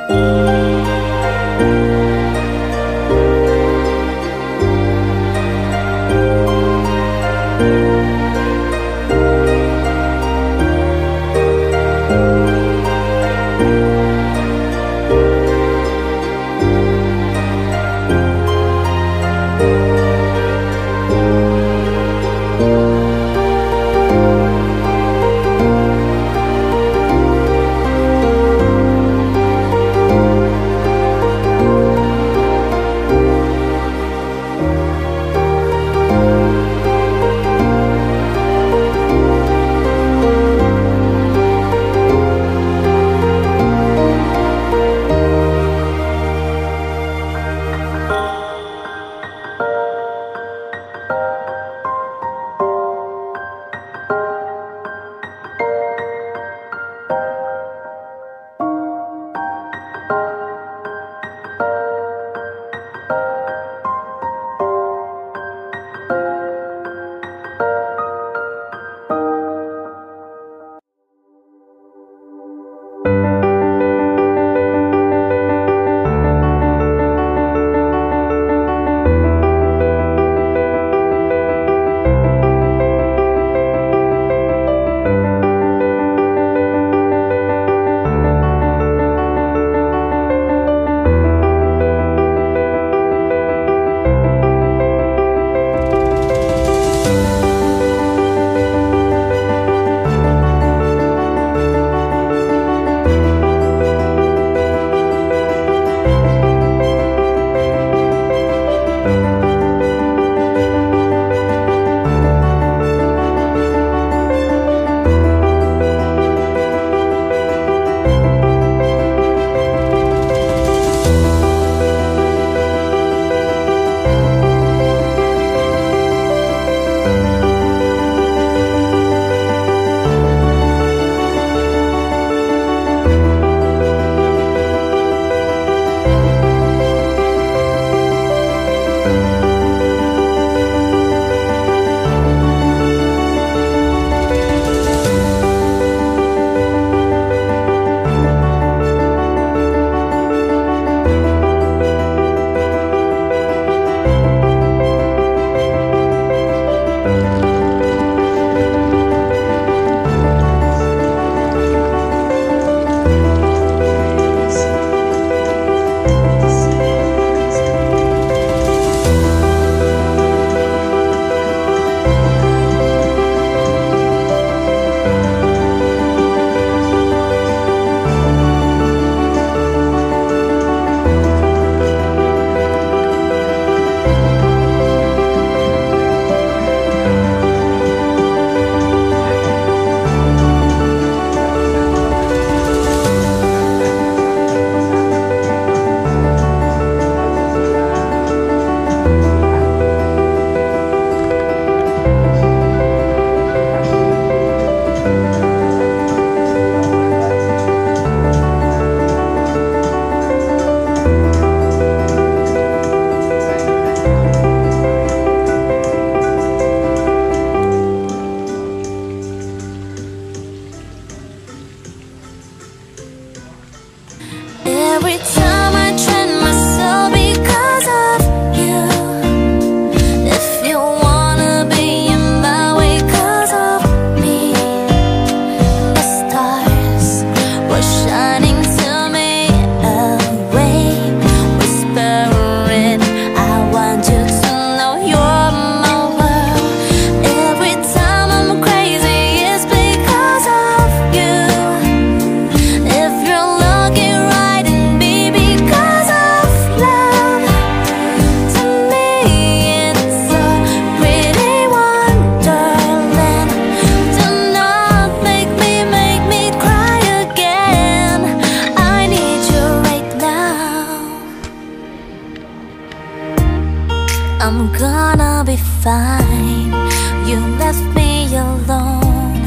I'm gonna be fine. You left me alone.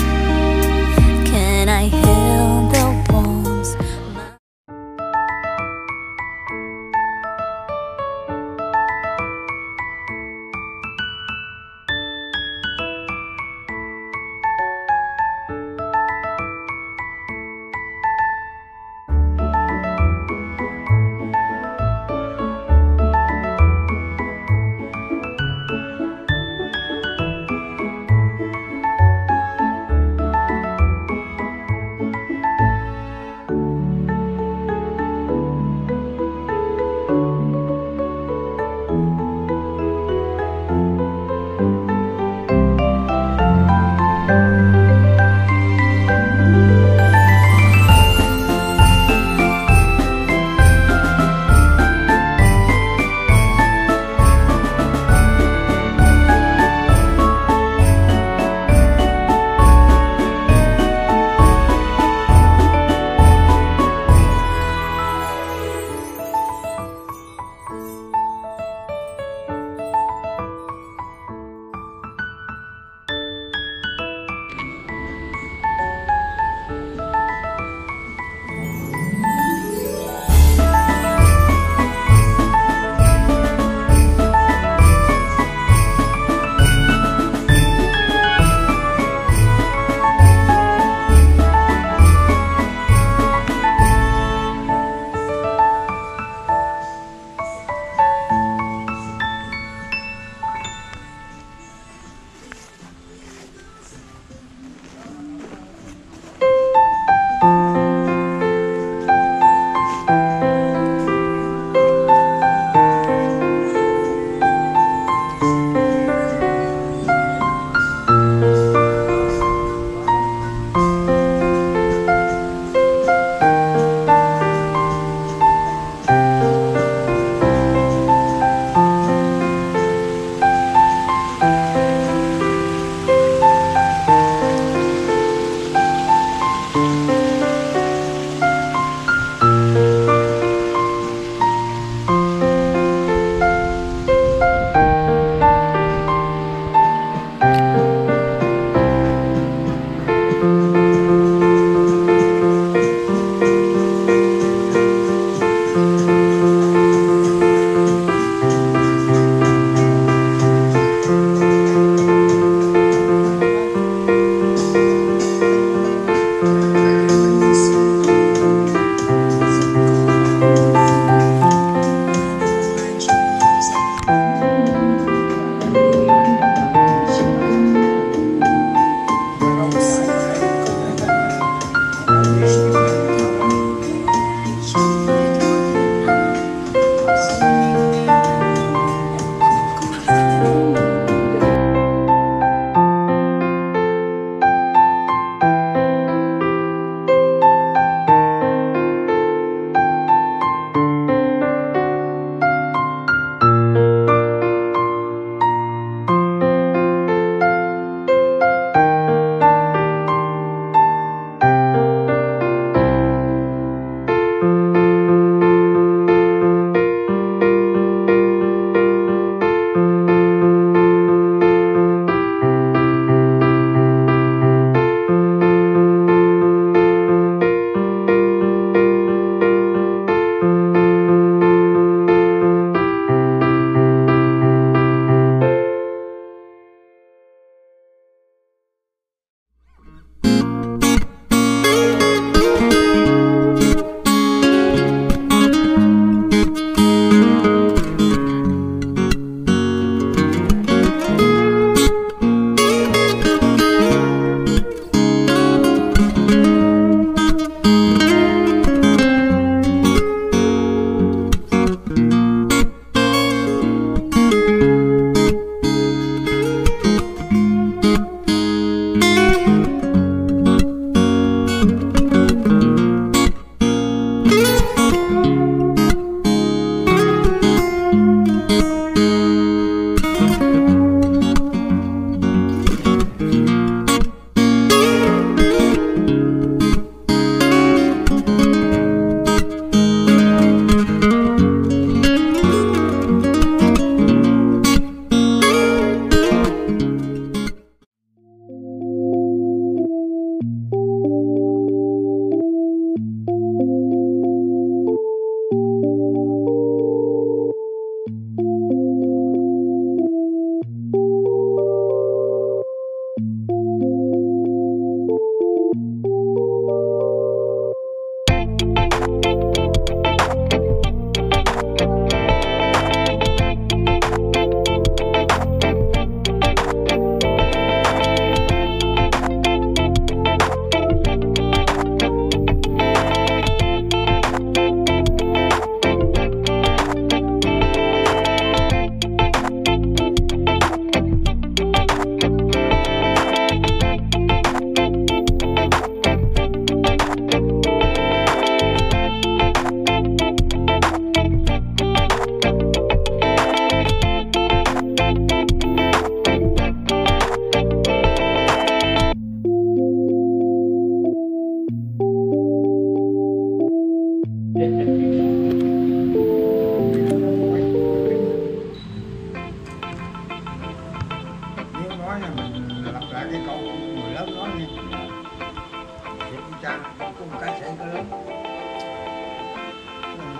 Can I heal the wounds?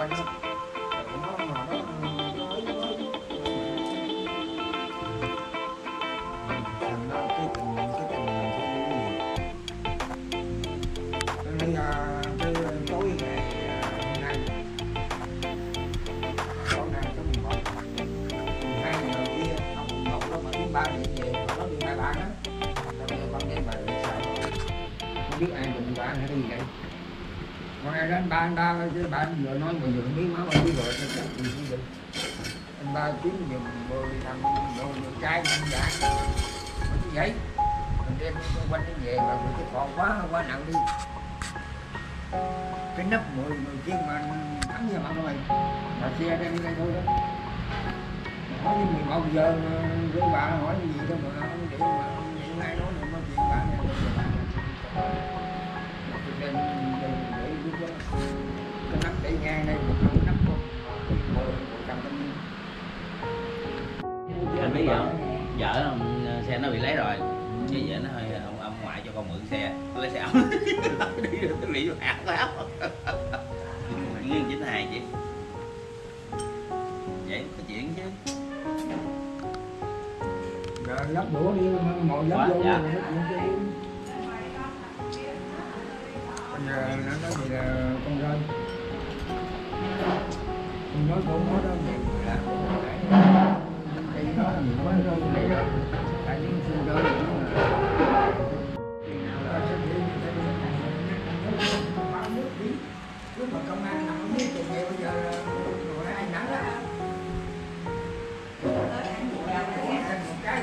quanh đó. Nó mà nó thành ra cái tình mình không có nhiều. Nên cái tối ngày hôm nay tối nay có 11 2 giờ kia ông một nó mà đến 3 điểm về nó đi hai bạn á. Bây giờ con đem về sao không biết ai mình bạn hay cái gì vậy. Còn ai đó anh ba chứ bạn vừa nói mà vừa không biết máu biết rồi sao chắc gì cũng được. Anh ba kiếm giùm 10 thằng 10 trai năm dạng mà chứ vậy mình đem quanh nó về mà bị cái còn quá nặng đi cái nắp 10 chiếc mà thắng như bạn rồi mà xe đem đi đây thôi đó hỏi như 11 giờ mà với bà hỏi cái gì đâu mà không để mà những ai nói được nói chuyện bà này đem để giúp cái nắp để ngang đây một nắp con anh biết không, vợ ông xe nó bị lấy rồi, chứ vợ nó hơi ông ngoại cho con mượn xe, nó lấy xe ống đi được cái bị hạt áo nghiêng 92 chị vậy có chuyện chứ rồi lắp đũa đi ngồi lắp vô dạ. rồi nói chuyện chứ bây giờ nó nói gì là con rơi con nói con nói đó nhiều người làm cái nó nhiều quá rơi này rồi tại những xương rơi cũng là lúc mà công an làm không biết chuyện gì bây giờ rồi ai nắng đó một cái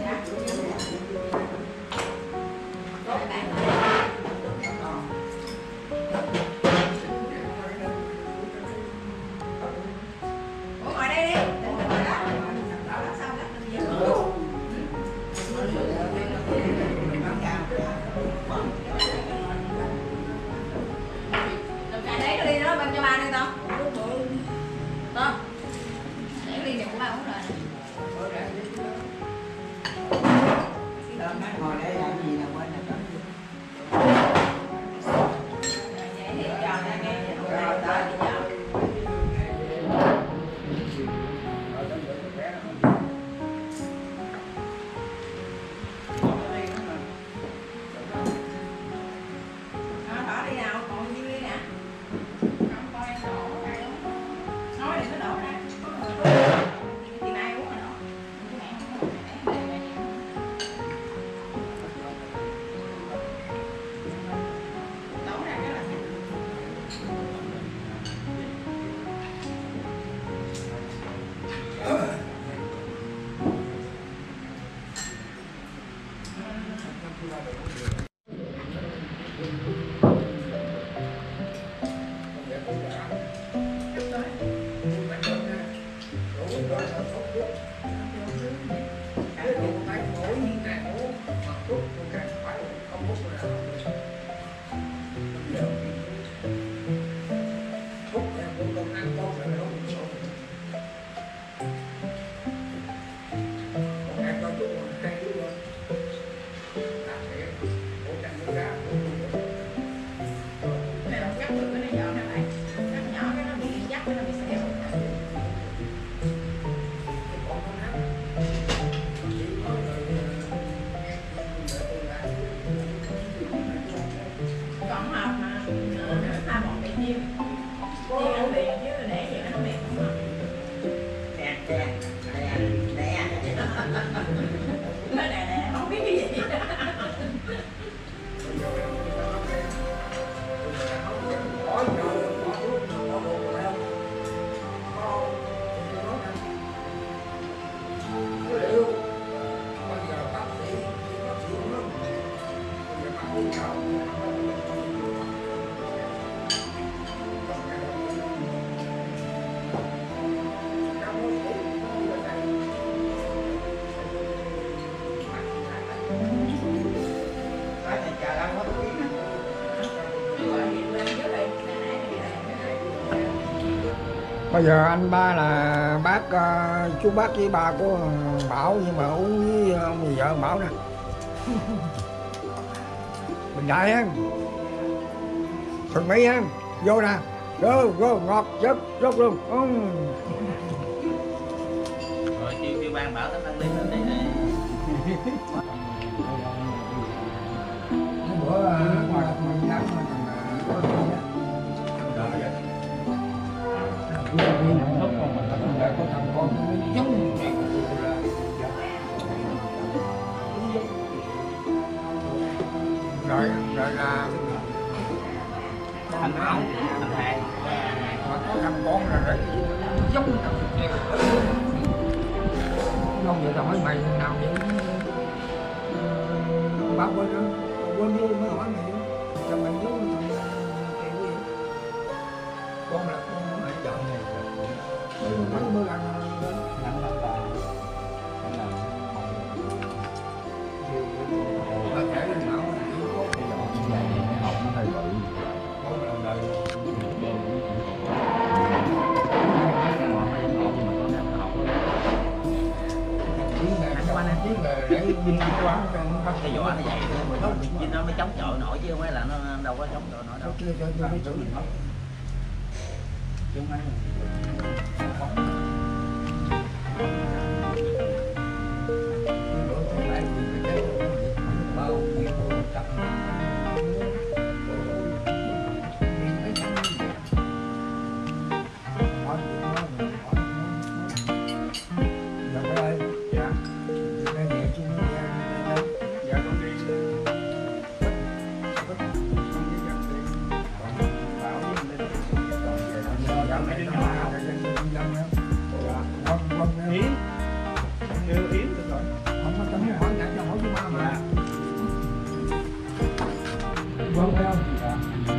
bây giờ anh ba là bác chú bác với ba của Bảo nhưng mà uống với ông vợ Bảo nè Bình Đại á Thuận Mỹ á vô nè ngọt rất rất luôn. Rồi kêu ban bảo tao đi lên đây này. Bữa ngoài mình nắng mà có gì á. Lại có thằng con nó giống vậy. Rồi là Anh Áo, anh Hai. mà có thằng con là đấy giống thằng kia. Không vậy tao hỏi mày nào vậy? Bác quên đó, quên đi mới hỏi mày. Sao mày nhớ thằng kia vậy? Con là con mày chọn này. Mấy bữa ăn nặng lắm là có thể là não chỉ có cái dọn như vậy học nó hơi bự có lần đời Cái vỏ nó vậy chứ nó mới chống chọi nổi chứ không phải là nó đâu có chống chọi nổi đâu. Vâng không?